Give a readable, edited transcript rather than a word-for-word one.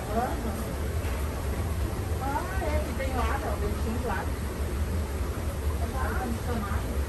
Aham. Ah, é que tem lá, ó, o leitinho lá. Tá ar-condicionado.